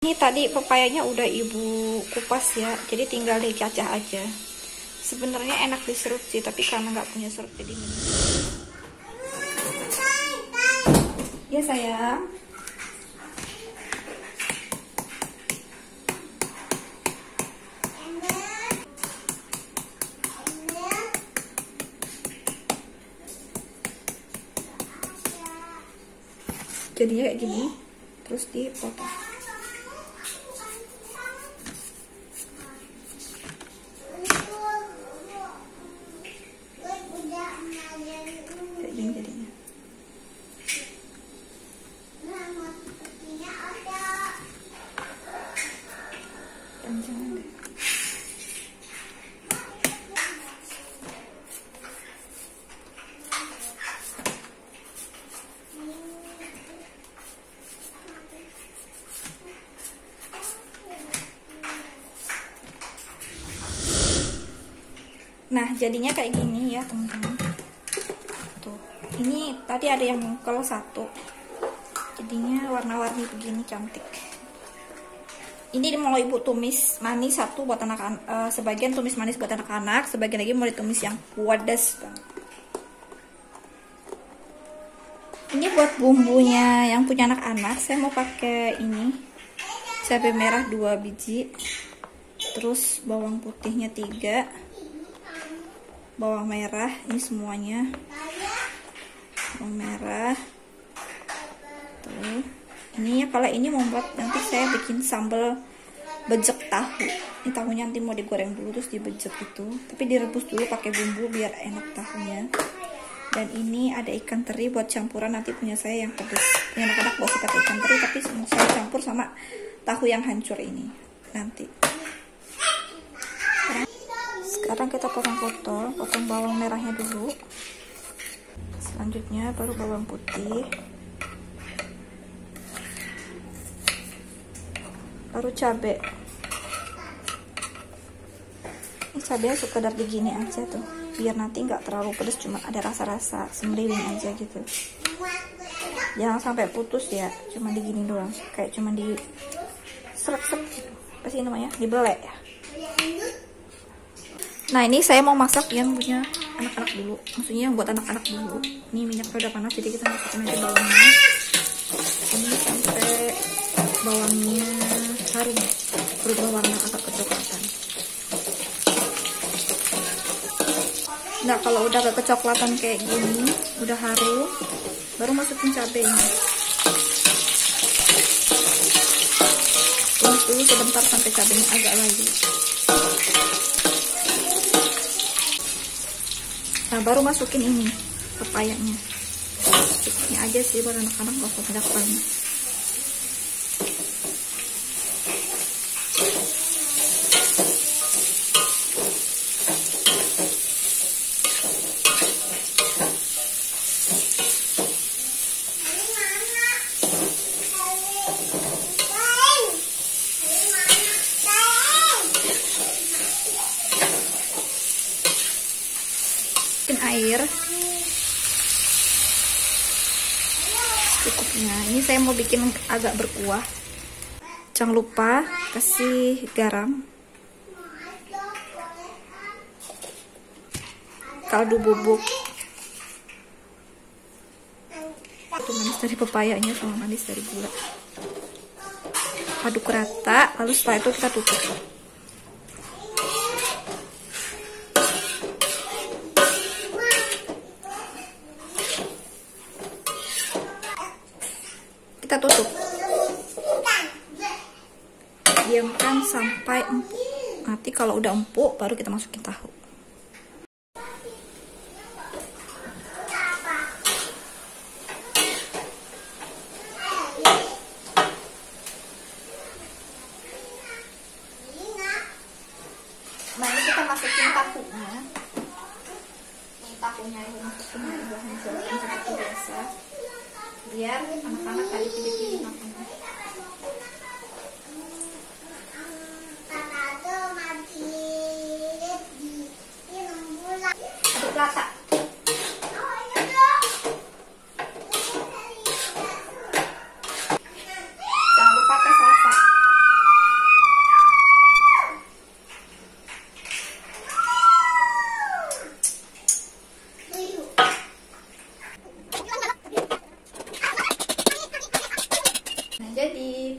Ini tadi pepayanya udah ibu kupas ya, jadi tinggal dicacah aja. Sebenarnya enak diserut sih, tapi karena nggak punya serut jadi ini. Ya sayang. Jadinya kayak gini, terus dipotong. Kayak gini jadinya. Panjang deh. Nah, jadinya kayak gini ya, teman-teman. Tuh. Ini tadi ada yang kalau satu. Jadinya warna-warni begini cantik. Ini mau ibu tumis manis satu buat anak-anak, sebagian tumis manis buat anak-anak, sebagian lagi mau ditumis yang pedas banget. Ini buat bumbunya yang punya anak-anak, saya mau pakai ini. Cabai merah 2 biji. Terus bawang putihnya 3. Bawang merah ini semuanya, bawang merah tuh. Ini ya, kalau ini membuat nanti saya bikin sambal bejek tahu. Ini tahunya nanti mau digoreng dulu terus dibejek gitu, tapi direbus dulu pakai bumbu biar enak tahunya. Dan ini ada ikan teri buat campuran, nanti punya saya yang pedas, punya anak-anak buat pakai ikan teri, tapi saya campur sama tahu yang hancur ini nanti. Sekarang kita potong bawang merahnya dulu. Selanjutnya baru bawang putih. Baru cabai. Ini cabai sekedar digini aja tuh, biar nanti nggak terlalu pedas, cuma ada rasa-rasa semeriwing aja gitu. Jangan sampai putus ya, cuma digini doang, kayak cuma di seret-seret gitu. Apa sih namanya? Dibelek ya. Nah, ini saya mau masak yang punya anak-anak dulu, maksudnya yang buat anak-anak dulu. Ini minyaknya udah panas, jadi kita masukin aja bawangnya. Ini sampai bawangnya harum, berubah warna agak kecoklatan. Nah, kalau udah agak kecoklatan kayak gini, udah harum, baru masukin cabenya. Tumis dulu sebentar sampai cabenya agak layu. Nah, baru masukin ini pepayanya. Ini aja sih buat anak-anak, gak usah banyak banget. Air secukupnya. Ini saya mau bikin agak berkuah. Jangan lupa kasih garam, kaldu bubuk. Itu manis dari pepayanya sama manis dari gula. Aduk rata, lalu setelah itu kita tutup. Kita tutup, diamkan sampai empuk. Nanti kalau udah empuk baru kita masukin tahu. Nah, ini kita masukin tahunya. Ini tahunya ini masukin bahan jalan seperti biasa, biar anak-anak tadi pilih-pilih makannya. Aduk rata. Jangan lupa tes rasa.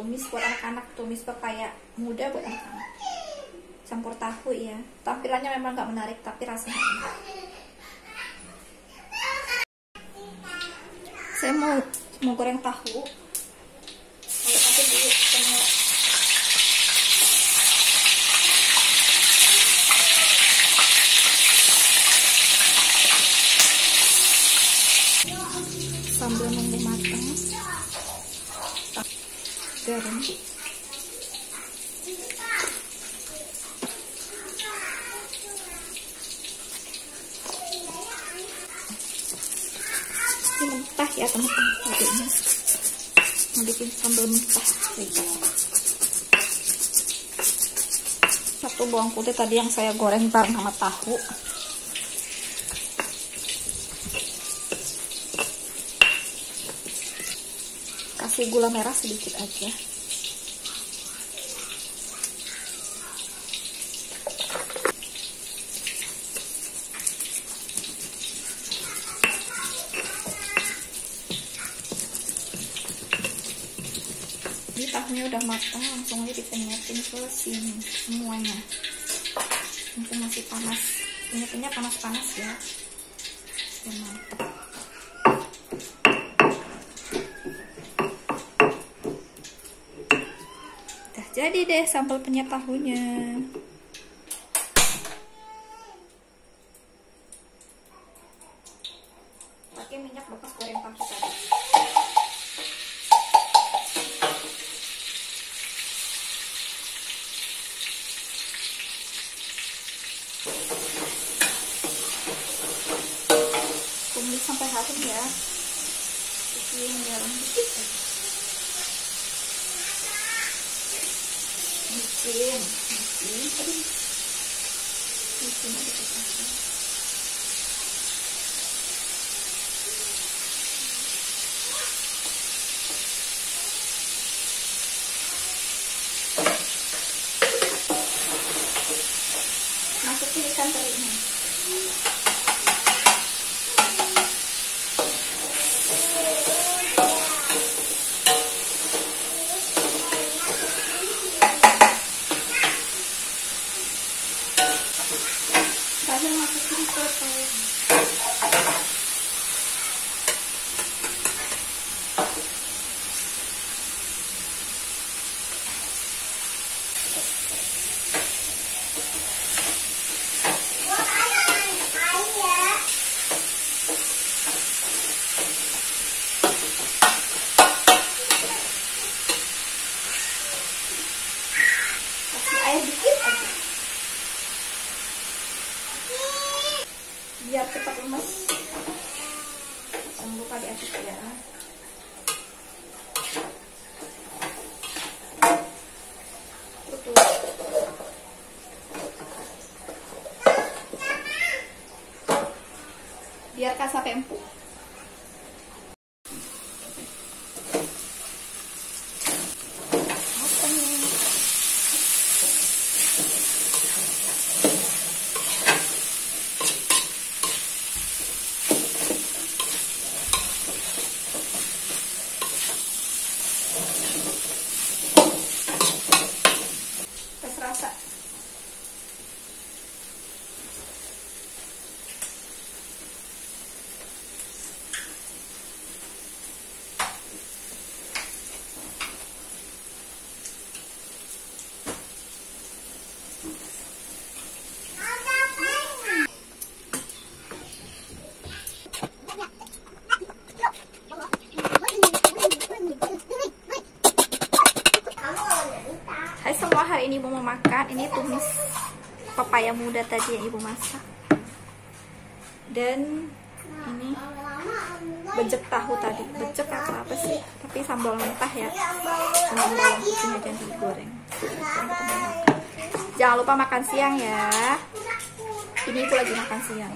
tumis buat anak-anak, tumis pepaya muda buat anak-anak. Campur tahu ya. Tampilannya memang nggak menarik tapi rasanya enak. Saya mau goreng tahu. Tapi dulu sama sambil nunggu matang. Garam. Ini mentah ya teman-teman, adiknya mau bikin sambal mentah. Satu bawang putih tadi yang saya goreng bareng sama tahu. Kasih gula merah sedikit aja. Ini tahunya udah matang, langsung aja dipenyetin ke sini semuanya. Mumpung masih panas, minyaknya panas-panas ya. Mantap. Udah jadi deh sambal penyet tahunya. Pakai minyak bekas goreng tahu tadi. Tumis sampai harum ya. Bikin garam dikit aja. Micin ada kecapnya. Masukin ikan terinya. Terakhir masukin ke telur. Kasih air dikit aja. Biar cepat lemes. Jangan lupa diaduk ya. Biarkan sampai empuk. Rasa Hai semua, hari ini Ibu mau makan. Ini tumis pepaya muda tadi yang Ibu masak. Dan ini bejek tahu tadi. Bejek apa sih? Tapi sambal mentah ya. Sama bawang putihnya jangan digoreng. Jangan lupa makan siang ya. Ini Ibu lagi makan siang.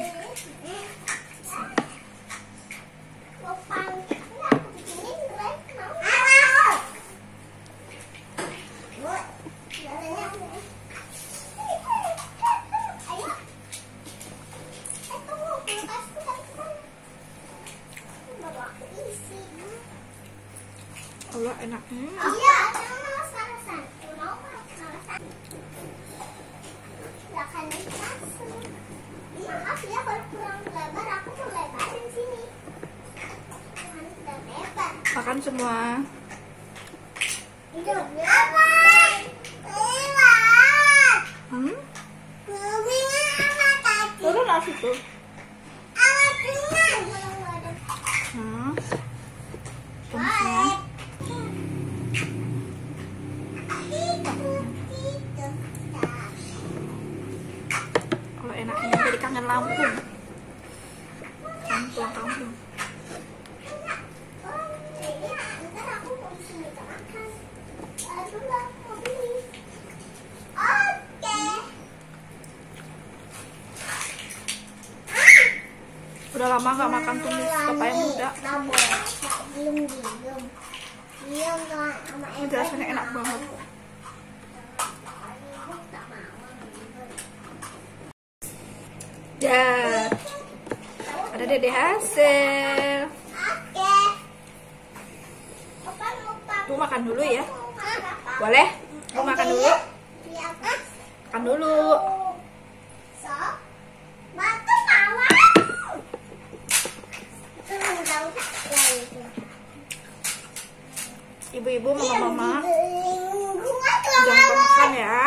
Allah, enak. semua. Turun lah situ. Kalau enaknya jadi kangen Lampung. Pulang kampung. Udah lama gak makan tumis pepaya muda. Ini rasanya enak banget. Ya, ada dede hasil. Bu makan dulu ya. Boleh? Bu makan dulu. Makan dulu. Ibu-ibu, mama-mama, jangan lupa makan ya.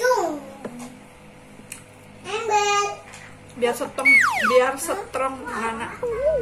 Biar strong anak.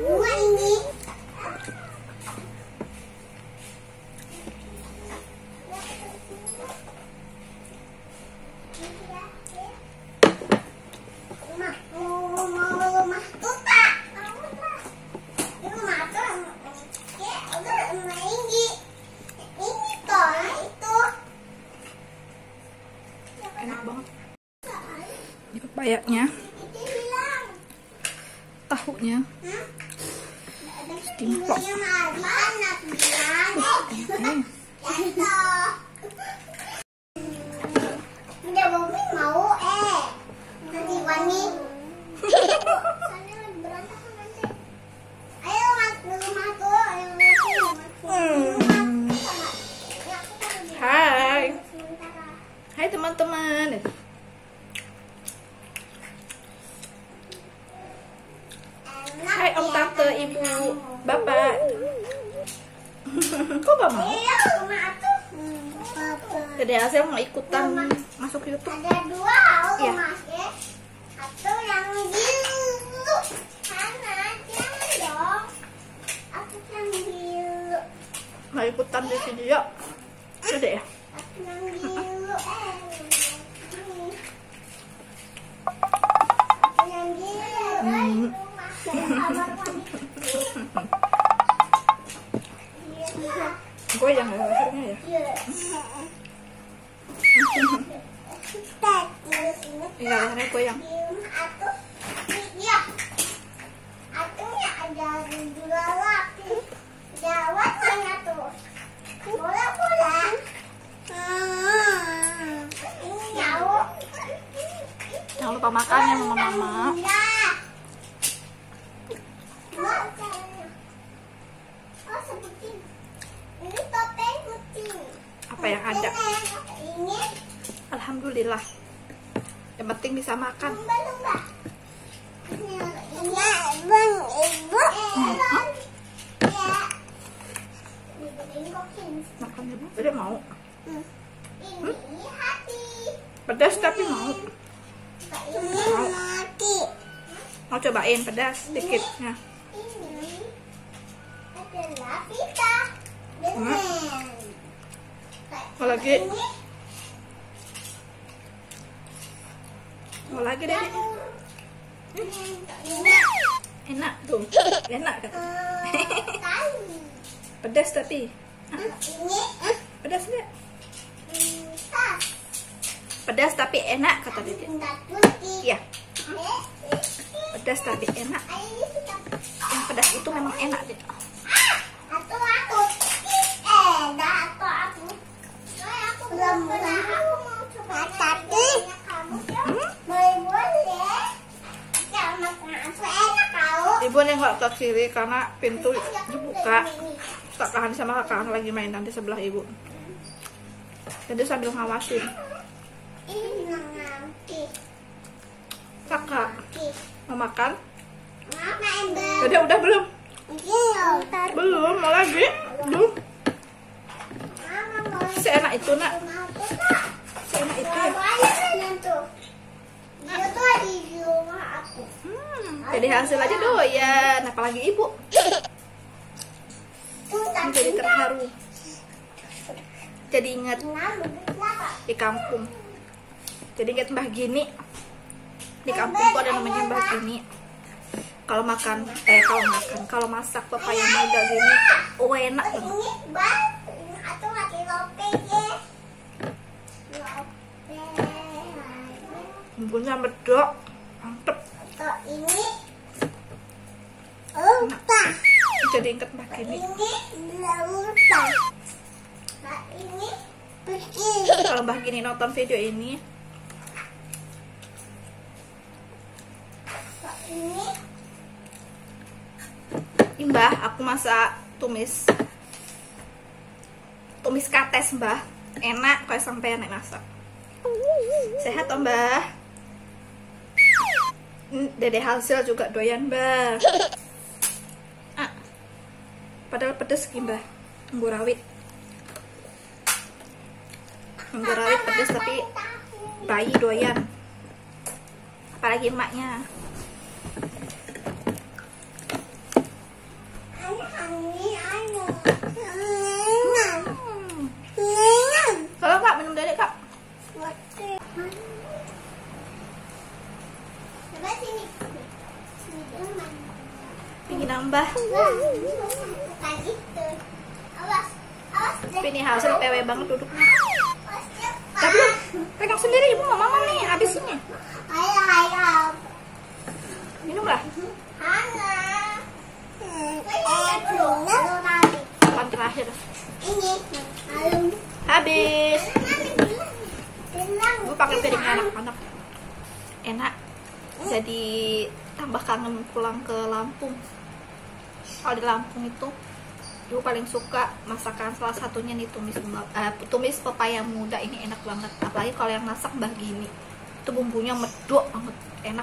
Enak banget. Ini pepayanya, tahunya, timplok. Hai teman-teman. Hai om, tante, ibu, bapak. Kok gak mau? Dede Hasil mau ikutan masuk YouTube. Ada dua Iya. Satu yang biru. Sana, jangan dong. Aku yang biru. Mau ikutan di video. Dede ya. Aku yang biru. Aku yang biru. Gue yang lehernya ya. Iya, lehernya gue yang. Iya. Atunya ada dua lapis. Jawab mana tuh? Bola-bola. Ini jauh. Jangan lupa makan ya mama-mama. Oh, seperti ini topeng kucing. Apa yang ada? Ini Alhamdulillah. Yang penting bisa makan. lumba-lumba. Iya, bang, ibu. Ya. Ini kokin. Makan ibu. Dede mau. Ini hati. Pedas tapi mau. Ini mati. Mau cobain pedas sedikit ya. Ini adalah pita dengan Mau lagi? ini Mau lagi Dede? ini Enak tuh. Enak kata. tali. Pedas tapi. Ini Pedas enggak? tas. Pedas tapi enak kata Dede. Benda putih. Iya, pedas tapi enak. Ini kita Yang pedas itu memang enak Dede. atau aku. Dah atau aku. Aku belum pernah. Aku mau coba. Tapi kamu boleh. Jangan aku enak kau. Ibu nih nggak ke kiri karena pintu dibuka. Kakak sama kakak lagi main nanti sebelah ibu. Jadi sambil ngawasin. Ini nanti. Kakak mau makan? Mama ember. Udah belum? Iya. Belum, mau lagi? Belum. Seenak itu nak. Seenak itu ya. Dia tuh ada di rumah aku. Jadi hasil aja doyan, apalagi ibu. Jadi terharu. Jadi ingat di kampung. Jadi ingat Mbah Gini. Di kampungku ada namanya Mbah Gini. Kalau kalau masak pepaya muda gini, enak banget. Ini bang, atau lagi lope ya. Bumbunya medok, mantep. Atau ini lupa. Jadi inget Mbah Gini. Ini lupa. Nah ini pergi. Kalau Mbah Gini nonton video ini, Ini Mbah, aku masak tumis kates Mbah, enak kayak sampai enak masak. Sehat toh Mbah. Dede hasil juga doyan Mbah. Padahal pedes ki Mbah, nggurawit pedes tapi bayi doyan, apalagi emaknya. Kalau Kak minum dedek Kak. coba sini. Sini dulu. Pingin nambah. Bukan gitu. Awas, awas. Tapi ini hasil PW banget duduknya. Awas, cepat. Tapi pegang sendiri ibu, mama nih habis ini. Ayo, ayo. Minumlah. Hangat. Belum nanti. Kapan terakhir? Ini. Belum. Habis. Bilang. Ibu pakai piring anak-anak. Enak. Jadi tambah kangen pulang ke Lampung. Kalau di Lampung itu ibu paling suka masakan salah satunya nih tumis pepaya muda. Ini enak banget. Apalagi kalau yang masak Mbah Gini. Itu bumbunya medok banget, enak.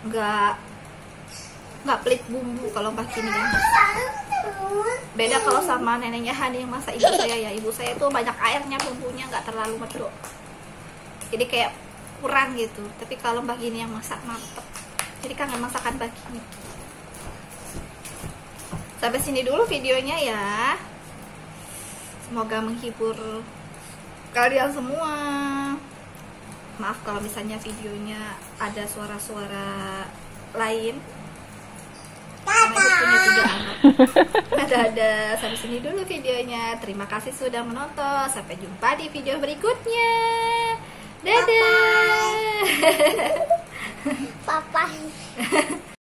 Nggak pelit bumbu kalau Mbah Gini kan. Beda kalau sama neneknya Hani yang masak ibu saya ya. Ibu saya tuh banyak airnya, bumbunya nggak terlalu medok. Jadi kayak kurang gitu. Tapi kalau Mbah Gini yang masak mantep. Jadi kangen masakan Mbah Gini. Sampai sini dulu videonya ya. Semoga menghibur kalian semua. Maaf kalau misalnya videonya ada suara-suara lain. Punya tiga anak. Ada sampai sini dulu videonya. Terima kasih sudah menonton. Sampai jumpa di video berikutnya. Dadah. Papa.